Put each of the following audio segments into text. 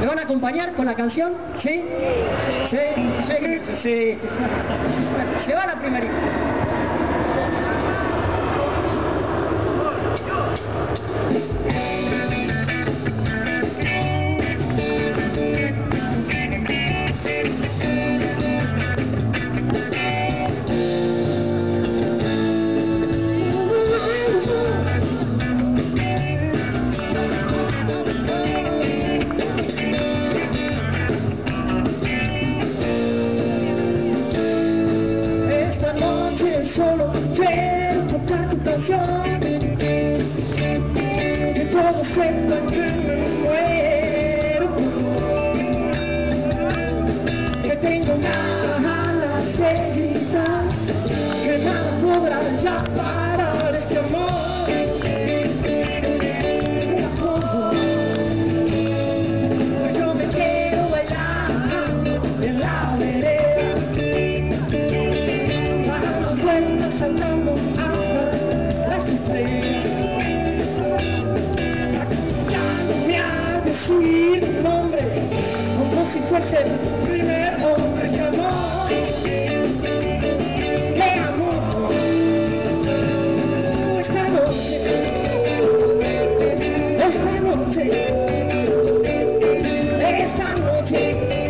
¿Me van a acompañar con la canción? ¿Sí? ¿Sí? Sí. Sí. Se va la primerita. Solo quiero tocar tu canción, que todos sepan que me muero, que tengo ganas de gritar, que nada podrá ya parar este amor. Pues yo me quiero bailar en la vereda, saltando hasta las estrellas, acompañándome a decir tu nombre como si fuese el primer hombre que amó. Te amo esta noche, esta noche, esta noche,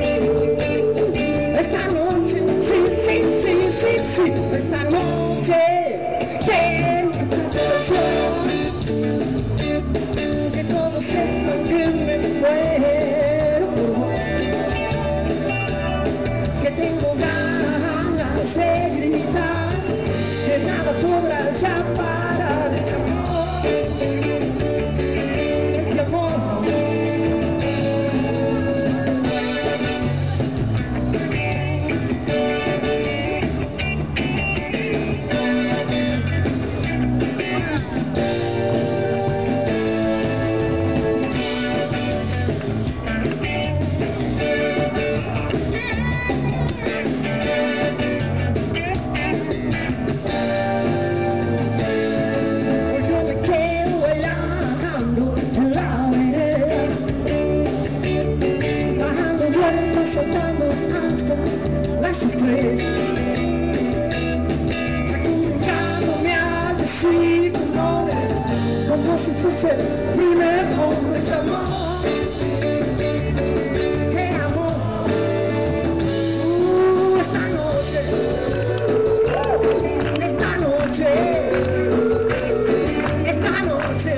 esta noche, sí, sí, sí, sí, sí, esta noche. Que todos sepan que me muero por vos, que tengo ganas de gritar, que nada podrá ya parar este amor, este amor. Soltando hasta las estrellas, acompañándome a decir tu nombre como si fuese el primer hombre que amó. Te amo esta noche, esta noche, esta noche.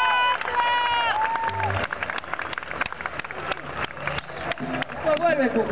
Vuelve tú.